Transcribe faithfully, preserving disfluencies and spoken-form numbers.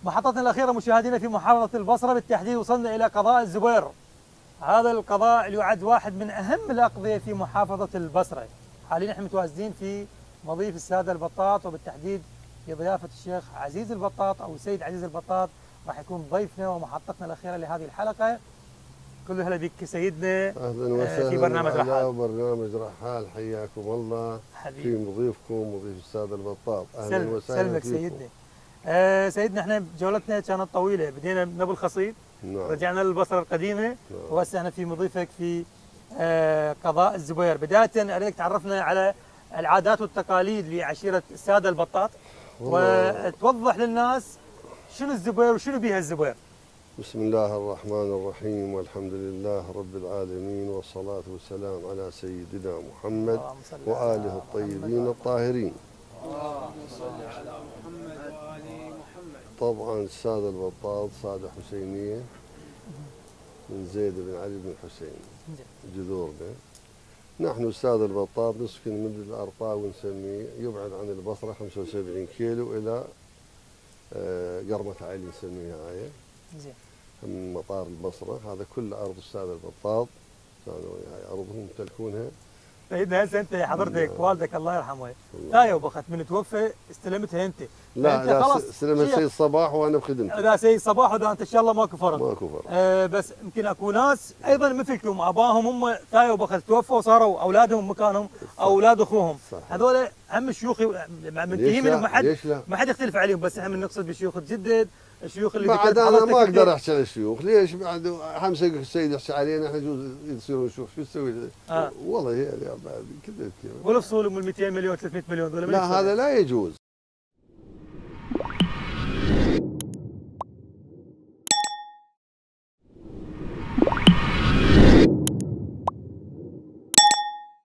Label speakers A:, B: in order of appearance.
A: محطتنا الأخيرة مشاهدينا في محافظة البصرة، بالتحديد وصلنا إلى قضاء الزبير. هذا القضاء اللي يعد واحد من أهم الأقضية في محافظة البصرة. حاليا نحن متواجدين في مضيف السادة البطاط، وبالتحديد في ضيافة الشيخ عزيز البطاط أو السيد عزيز البطاط، راح يكون ضيفنا ومحطتنا الأخيرة لهذه الحلقة. كل هلا بك سيدنا.
B: اهلا وسهلا
A: في برنامج رحال.
B: برنامج رحال، حياكم الله
A: حبيبي.
B: في مضيفكم مضيف الساده البطاط. اهلا
A: سلم
B: وسهلا
A: سلمك
B: فيكم.
A: سيدنا. آه سيدنا احنا جولتنا كانت طويله، بدينا من ابو الخصيب،
B: نعم.
A: رجعنا للبصره القديمه،
B: نعم.
A: وهسه احنا في مضيفك في آه قضاء الزبير. بدايه اريدك تعرفنا على العادات والتقاليد لعشيره الساده البطاط، وتوضح للناس شنو الزبير وشنو بيها الزبير.
B: بسم الله الرحمن الرحيم، والحمد لله رب العالمين، والصلاة والسلام على سيدنا محمد وآله الطيبين الطاهرين.
C: اللهم صل على محمد وآل محمد.
B: طبعا السادة البطاط صالح حسينية من زيد بن علي بن الحسين جذورنا. نحن السادة البطاط نسكن من الأرطاوي، نسميه يبعد عن البصرة خمسة وسبعين كيلو إلى قرمة علي نسميها هاي.
A: زين.
B: من مطار البصرة، هذا كل أرض السادة البطاط، كانوا هاي أرضهم يمتلكونها.
A: سيدنا هسه أنت حضرتك والدك الله يرحمه تايا وبخت من توفى استلمتها أنت.
B: لا لا خلاص استلمها السيد صباح وأنا بخدمته.
A: لا سيد صباح وده أنت إن شاء الله ماكو فرق.
B: ماكو فرق.
A: آه بس يمكن أكو ناس أيضا مثلكم أباهم هم تايا وبخت توفوا وصاروا أولادهم مكانهم أو أولاد أخوهم. هذول هم الشيوخ منتهين منهم، ما حد ما حد يختلف عليهم، بس احنا بنقصد بالشيوخ الجدد، الشيوخ اللي
B: بعد انا ما اقدر احكي على الشيوخ، ليش؟ بعد حمزه السيد يحكي علينا احنا يجوز يصيرون شيوخ، شو تسوي؟ آه. والله هي كذا
A: والفصول ام مئتين مليون ثلاثمئة مليون دولار
B: لا هذا لا يجوز.